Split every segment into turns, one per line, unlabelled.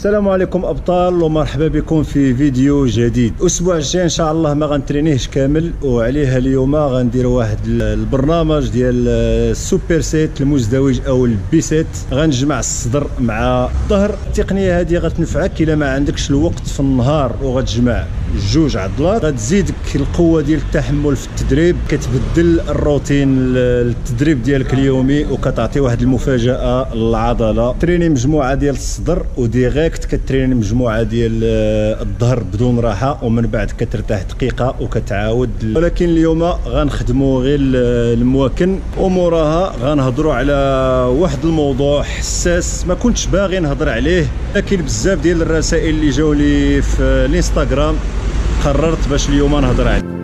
السلام عليكم ابطال ومرحبا بكم في فيديو جديد. الاسبوع الجاي ان شاء الله ما غنترينيهش كامل، وعليها اليوم غندير واحد البرنامج ديال السوبر سيت المزدوج او البيسيت. غنجمع الصدر مع الظهر. التقنيه هذه غتنفعك الا ما عندكش الوقت في النهار وغتجمع جوج عضلات، غتزيدك القوه ديال التحمل في التدريب، كتبدل الروتين التدريب ديالك اليومي وكتعطي واحد المفاجاه للعضله. تريني مجموعه ديال الصدر وديريكت كتريني مجموعه ديال الظهر بدون راحه، ومن بعد كترتاح دقيقه وكتعاود. ولكن اليوم غنخدموا غير المواكن، وموراها غنهضروا على واحد الموضوع حساس ما كنتش باغي نهضر عليه، لكن بزاف ديال الرسائل اللي جاو لي في الانستغرام قررت باش اليوم نهضر عليه.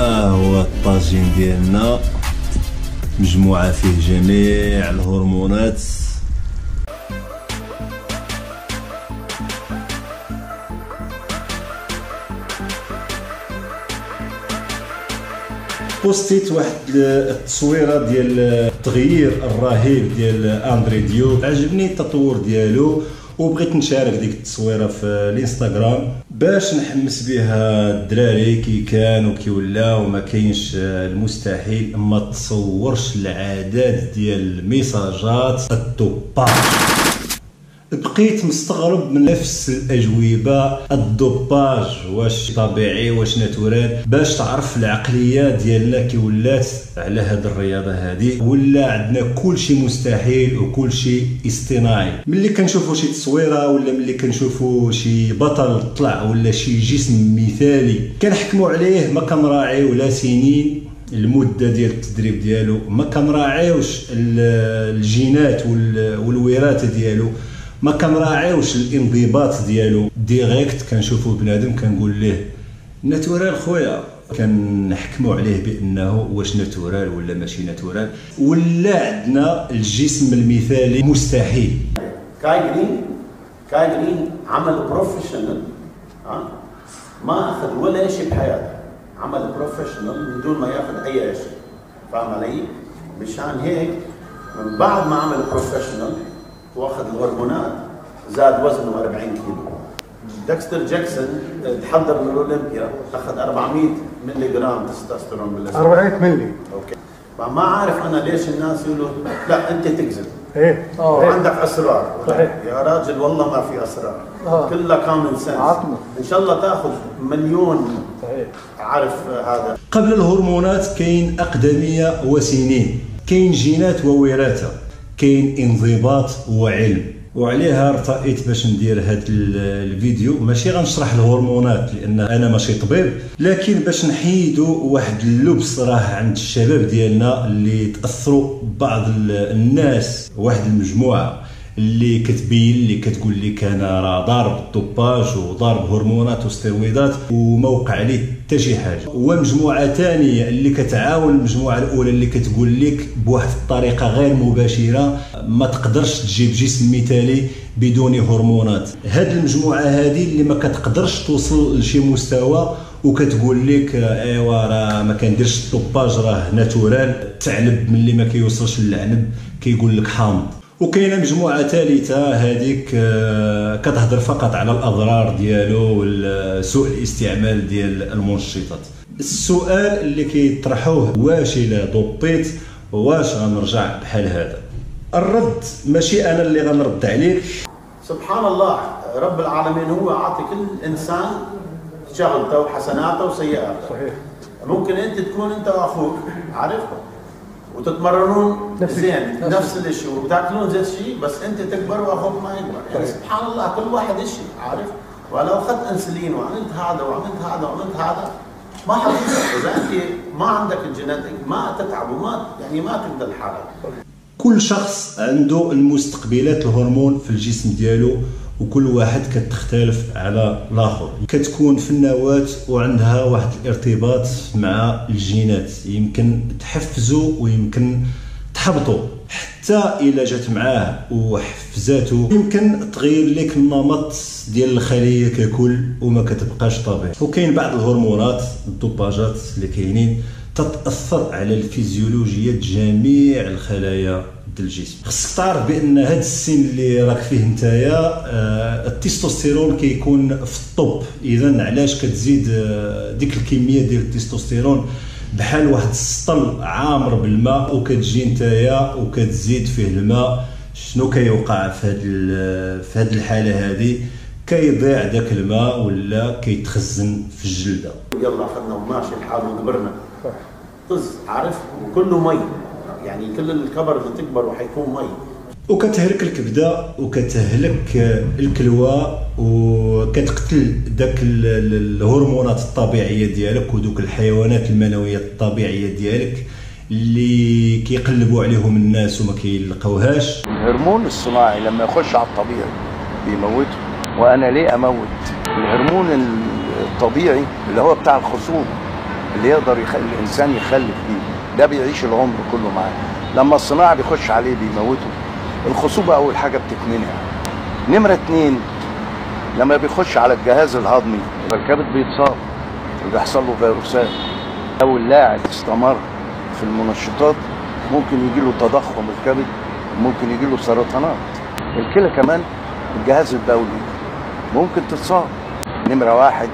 هو الطاجين ديالنا، مجموعة فيه جميع الهرمونات. بوستيت واحد التصويره ديال التغيير الرهيب ديال اندري ديوب، عجبني التطور ديالو وبغيت نشارك ديك التصويره في الانستغرام باش نحمس بها الدراري كي كان وكي ولا، وما كاينش المستحيل ما تصورش العدد ديال الميساجات الدوباج. بقيت مستغرب من نفس الاجوبه، الدوباج واش طبيعي واش ناتورال، باش تعرف العقليه ديالنا كي ولات على هاد الرياضه هادي، ولا عندنا كلشي مستحيل وكلشي اصطناعي. ملي كنشوفوا شي تصويره ولا ملي كنشوفوا شي بطل طلع ولا شي جسم مثالي كنحكموا عليه، ما كنراعيو لا سنين المده ديال التدريب ديالو، ما كنراعيوش الجينات والوراثه ديالو، ما كنراعيوش الانضباط ديالو. ديريكت كنشوفوا بنادم كنقول ليه ناتورال خويا، كنحكموا عليه بانه واش ناتورال ولا ماشي ناتورال، ولا عندنا الجسم المثالي مستحيل.
كاي جرين عمل بروفيشنال، ما اخذ ولا شيء بحياته، عمل بروفيشنال من دون ما ياخذ اي شيء، فاهم علي؟ مشان هيك من بعد ما عمل بروفيشنال واخذ الهرمونات زاد وزنه 40 كيلو. ديكستر جاكسون تحضر من الاولمبيا اخذ 400 ملي جرام تستوستيرون بالاسبوع.
400 ملي.
اوكي. ما عارف انا ليش الناس يقولوا لا انت تكذب.
ايه
وعندك اسرار.
صحيح.
يا راجل والله ما في اسرار. كلها كومن سنس. ان شاء الله تاخذ مليون.
صحيح.
عارف هذا.
قبل الهرمونات كاين اقدميه وسنين، كاين جينات ووراثه، كاين انضباط وعلم. وعليها ارتأيت باش ندير هذا الفيديو، ماشي غنشرح الهرمونات لان انا ماشي طبيب، لكن باش نحيدوا واحد اللبس راه عند الشباب ديالنا اللي تاثروا بعض الناس، واحد المجموعه اللي كتبين اللي كتقول لك انا راه ضارب الدوباج وضارب هرمونات وستيرويدات وما وقع ليه حتى شي حاجه، ومجموعه ثانيه اللي كتعاون المجموعه الاولى اللي كتقول لك بواحد الطريقه غير مباشره ما تقدرش تجيب جسم مثالي بدون هرمونات. هاد المجموعه هذه اللي ما كتقدرش توصل لشي مستوى وكتقول لك ايوا راه ما كنديرش الدوباج راه ناتورال، الثعلب ملي ما كيوصلش للعنب كيقول لك حامض. وكاينه مجموعه ثالثه هذيك كتهضر فقط على الاضرار ديالو وسوء الاستعمال ديال المنشطات. السؤال اللي كيطرحوه واش الا دوبيت واش غنرجع بحال هذا؟ الرد ماشي انا اللي غنرد عليك.
سبحان الله، رب العالمين هو عاطي كل انسان شغلته وحسناته وسيئاته.
صحيح.
ممكن انت تكون انت واخوك عارف وتتمرنون زين نفس الشيء وتاكلون زي الشيء، بس انت تكبر واخوك ما يكبر، يعني سبحان الله كل واحد شيء عارف. ولو اخذت انسولين وعملت هذا وعملت هذا وعملت هذا ما حتصير، اذا انت ما عندك الجيناتيك ما تتعب وما يعني ما تقدر حالك.
كل شخص عنده المستقبلات الهرمون في الجسم ديالو، وكل واحد كتختلف على الاخر. كتكون في النواة وعندها واحد الارتباط مع الجينات، يمكن تحفزو ويمكن تحبطو، حتى الا جات معاه وحفزاتو يمكن تغير لك النمط ديال الخليه ككل وما كتبقاش طبيعي. وكاين بعض الهرمونات الدوباجات اللي كاينين تتاثر على الفيزيولوجيا جميع الخلايا ديال الجسم. خصك تعرف بان هذا السن اللي راك فيه نتايا التستوستيرون كيكون في الطب، اذا علاش كتزيد ديك الكميه ديال التستوستيرون بحال واحد السطل عامر بالماء وكتجي نتايا وكتزيد فيه الماء، شنو كيوقع في هذه الحاله هذه؟ كيضيع داك الماء ولا كيتخزن في الجلده.
يلا اخذنا وماشي الحال وكبرنا طز عارف، وكله مي، يعني كل الكبر اللي تكبر وحيكون مي،
وكتهلك الكبده وكتهلك الكلوى وكتقتل داك الهرمونات الطبيعيه ديالك ودوك الحيوانات المنويه الطبيعيه ديالك اللي كيقلبوا عليهم الناس وما كيلقاوهاش.
الهرمون الصناعي لما يخش على الطبيعي بيموته، وانا ليه اموت؟ الهرمون الطبيعي اللي هو بتاع الخصوبه اللي يقدر يخلي الانسان يخلف بيه، ده بيعيش العمر كله معاه. لما الصناعه بيخش عليه بيموته. الخصوبه اول حاجه بتتمنع. نمره 2 لما بيخش على الجهاز الهضمي الكبد بيتصاب وبيحصل له فيروسات. لو اللاعب استمر في المنشطات ممكن يجي له تضخم الكبد، ممكن يجي له سرطانات. الكلى كمان الجهاز البولي ممكن تتصاب. نمره 1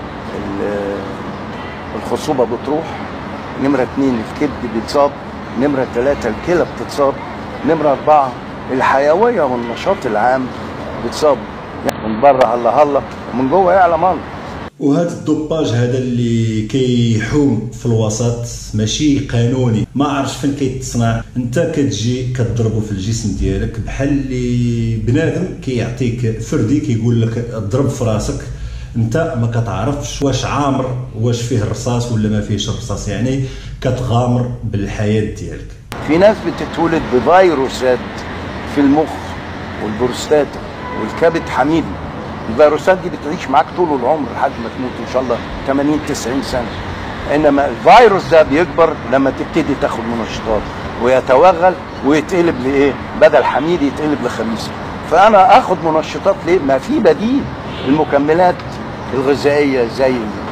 الخصوبه بتروح. نمره 2 الكبد بيتصاب. نمره 3 الكلى بتتصاب. نمره 4 الحيويه والنشاط العام بيتصاب. من بره هلا هلا ومن جوه يعلم الله.
وهذا الدوباج هذا اللي كيحوم في الوسط ماشي قانوني، ما عرفتش فين كيتصنع. انت كتجي كتضربه في الجسم ديالك بحال اللي بنادم كيعطيك فردي كيقول لك اضرب في راسك، انت ما كتعرفش واش عامر واش فيه الرصاص ولا ما فيهش الرصاص، يعني كتغامر بالحياه ديالك.
في ناس بتتولد بفيروسات في المخ والبروستاتا والكبد حميدي. الفيروسات دي بتعيش معاك طول العمر لحد ما تموت ان شاء الله 80 90 سنه. انما الفيروس ده بيكبر لما تبتدي تاخد منشطات ويتوغل ويتقلب لايه؟ بدل حميدي يتقلب لخبيث. فانا اخد منشطات ليه؟ ما في بديل. المكملات الغذائيه زي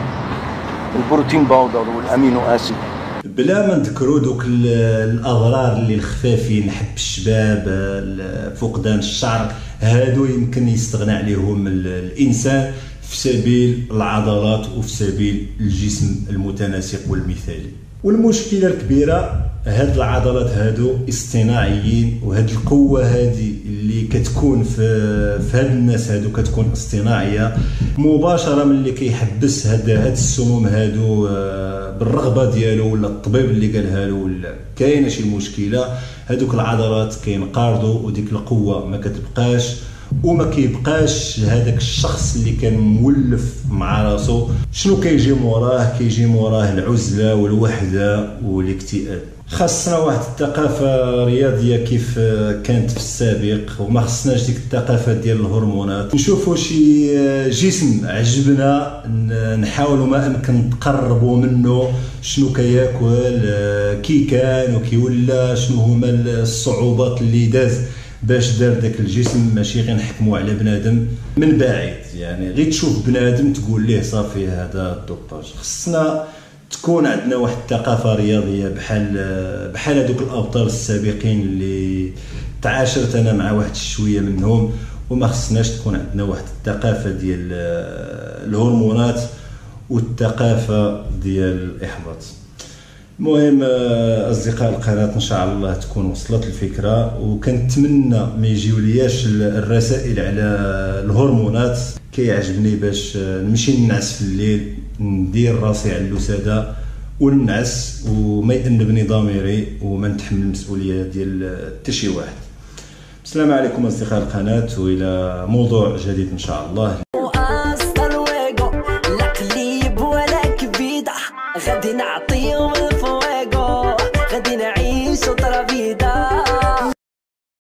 البروتين باودر والامينو اسيد.
بلا ما نذكروا دوك الاضرار اللي الخفافين، حب الشباب، فقدان الشعر، هادو يمكن يستغنى عليهم الانسان في سبيل العضلات وفي سبيل الجسم المتناسق والمثالي. والمشكله الكبيره هاد العضلات هادو اصطناعيين، وهاد القوه هادي اللي كتكون في هاد الناس هادو كتكون اصطناعيه مباشره. من اللي كيحبس هاد السموم هادو بالرغبه ديالو ولا الطبيب اللي قالها له ولا كاينه شي مشكله، هادوك العضلات كينقرضوا وديك القوه ما كتبقاش، وما كيبقاش هذاك الشخص اللي كان مولف مع راسو. شنو كيجي موراه؟ كيجي موراه العزله والوحده والاكتئاب. خاصنا واحد الثقافه رياضيه كيف كانت في السابق، وما خصناش ديك الثقافه ديال الهرمونات. نشوفوا شي جسم عجبنا نحاولوا ما امكن نتقربوا منه، شنو كياكل، كي كان وكي ولا، شنو هما الصعوبات اللي داز باش دار داك الجسم. ماشي غير نحكموا على بنادم من بعيد، يعني غير تشوف بنادم تقول ليه صافي هذا الدوباج. خصنا تكون عندنا واحد الثقافه رياضيه بحال هذوك الابطال السابقين اللي تعاشرت انا مع واحد شويه منهم. وما خصناش تكون عندنا واحد الثقافه ديال الهرمونات والثقافه ديال الاحباط. المهم اصدقاء القناه ان شاء الله تكون وصلت الفكره، وكنتمنى ما يجيولياش الرسائل على الهرمونات. كيعجبني باش نمشي ننعس في الليل، ندير راسي على اللساده وننعس وما يأنبني ضميري وما نتحمل المسؤوليه ديال حتى شي واحد. السلام عليكم اصدقاء القناه، والى موضوع جديد ان شاء الله.